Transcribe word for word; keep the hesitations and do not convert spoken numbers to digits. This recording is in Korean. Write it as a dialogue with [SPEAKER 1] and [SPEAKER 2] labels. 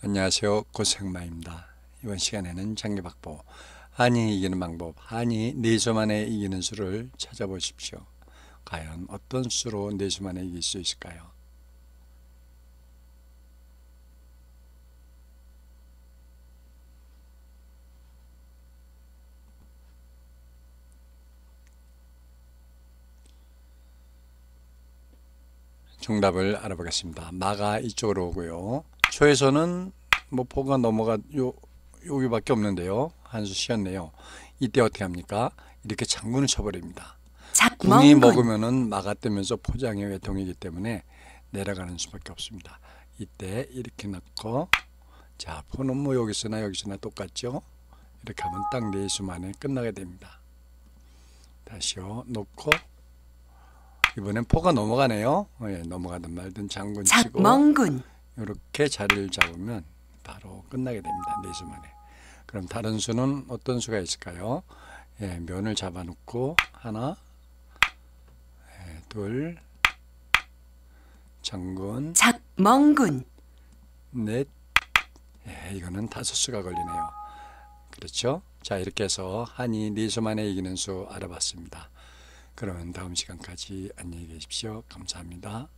[SPEAKER 1] 안녕하세요. 고생마입니다. 이번 시간에는 장기박보 한이 이기는 방법, 한이 네 수 만에 이기는 수를 찾아보십시오. 과연 어떤 수로 네 수 만에 이길 수 있을까요? 정답을 알아보겠습니다. 마가 이쪽으로 오고요. 초에서는 뭐 포가 넘어가 요 여기밖에 없는데요. 한 수 쉬었네요. 이때 어떻게 합니까? 이렇게 장군을 쳐버립니다. 군이 먹으면은 마가 뜨면서 포장의 외통이기 때문에 내려가는 수밖에 없습니다. 이때 이렇게 넣고, 자, 포는 뭐 여기서나 여기서나 똑같죠? 이렇게 하면 딱 네 수 만에 끝나게 됩니다. 다시요. 놓고, 이번엔 포가 넘어가네요. 예, 넘어가든 말든 장군 치고 이렇게 자리를 잡으면 바로 끝나게 됩니다. 네 수 만에. 그럼 다른 수는 어떤 수가 있을까요? 예, 면을 잡아 놓고 하나, 예, 둘, 장군, 작멍군, 넷, 예, 이거는 다섯 수가 걸리네요. 그렇죠? 자, 이렇게 해서 한이 네 수 만에 이기는 수 알아봤습니다. 그러면 다음 시간까지 안녕히 계십시오. 감사합니다.